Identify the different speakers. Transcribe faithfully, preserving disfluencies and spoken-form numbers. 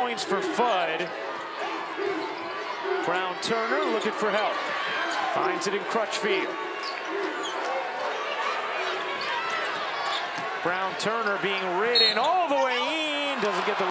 Speaker 1: points for Fudd. Brown Turner looking for help. Finds it in Crutchfield. Brown Turner being ridden all the way in. Doesn't get the